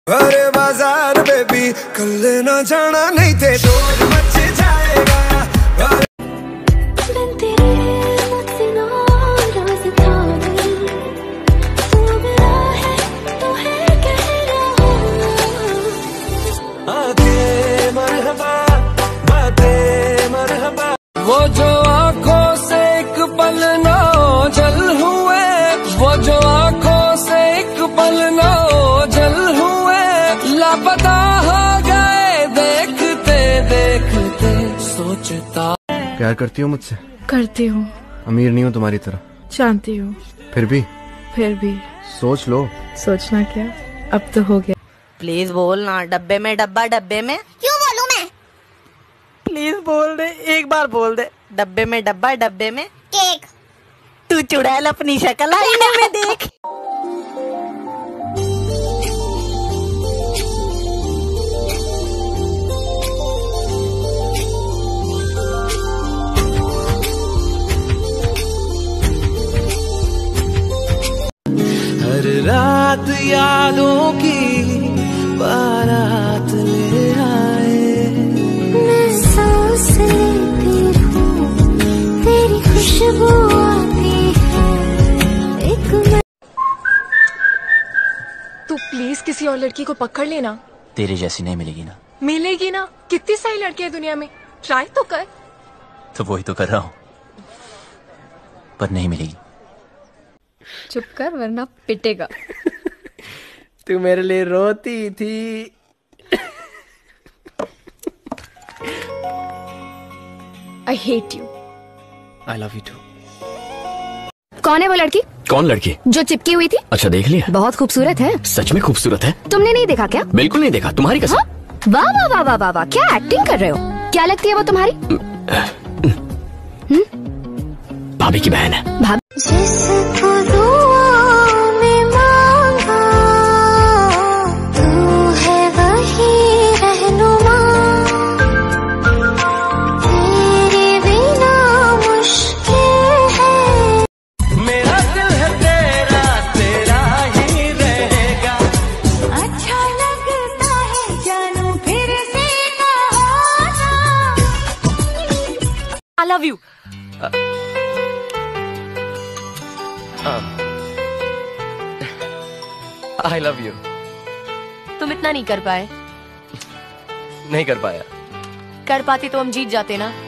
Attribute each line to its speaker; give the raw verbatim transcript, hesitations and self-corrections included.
Speaker 1: अरे बाजार बेबी कल ना जाना नहीं थे शोर मच जाएगा।
Speaker 2: वो जो आँखों से एक पल ना जल हुए, वो जो आँखों से एक पल ना जल हुए, लापता हो गए देखते देखते सोचता।
Speaker 3: प्यार करती हो मुझसे?
Speaker 4: करती हूँ।
Speaker 3: अमीर नहीं हूँ तुम्हारी तरह,
Speaker 4: जानती हूँ।
Speaker 3: फिर भी
Speaker 4: फिर भी
Speaker 3: सोच लो।
Speaker 4: सोचना क्या, अब तो हो गया।
Speaker 5: प्लीज बोल ना, डब्बे में डब्बा डब्बे में क्यों बोलूं मैं? प्लीज बोल दे, एक बार बोल दे। डब्बे में डब्बा डब्बे में केक। तू चुड़ैल अपनी शक्ल आईने में देख।
Speaker 2: हर रात यादों की बारात ले आए,
Speaker 6: मैं सांस लेती हूँ, तेरी खुशबू आती है एक मैं...
Speaker 4: तू प्लीज किसी और लड़की को पकड़ लेना।
Speaker 7: तेरे जैसी नहीं मिलेगी ना।
Speaker 4: मिलेगी ना, कितनी सारी लड़कियां दुनिया में, ट्राई तो कर।
Speaker 7: तो वही तो कर रहा हूँ, पर नहीं मिलेगी।
Speaker 4: चुप कर वरना पिटेगा।
Speaker 2: तू मेरे लिए रोती थी।
Speaker 4: I hate you.
Speaker 7: I love you too.
Speaker 8: कौन है वो लड़की?
Speaker 7: कौन लड़की?
Speaker 8: जो चिपकी हुई थी।
Speaker 7: अच्छा देख लिया?
Speaker 8: बहुत खूबसूरत है।
Speaker 7: सच में खूबसूरत है?
Speaker 8: तुमने नहीं देखा क्या?
Speaker 7: बिल्कुल नहीं देखा, तुम्हारी कसम।
Speaker 8: हाँ? वाह वाह वाह वाह वाह वाह, क्या एक्टिंग कर रहे हो। क्या लगती है वो तुम्हारी?
Speaker 7: भाभी की बहन है।
Speaker 8: भाभी?
Speaker 6: जिसको दुआओं में मांगा, तू है वही रहनुमा, तेरे बिना मुश्किल है।
Speaker 2: मेरा दिल है तेरा, तेरा ही रहेगा।
Speaker 6: अच्छा लगता है जानू फिर से कहो ना।
Speaker 5: I love you.
Speaker 2: I love you.
Speaker 5: तुम इतना नहीं कर पाए।
Speaker 2: नहीं कर पाया।
Speaker 5: कर पाती तो हम जीत जाते ना।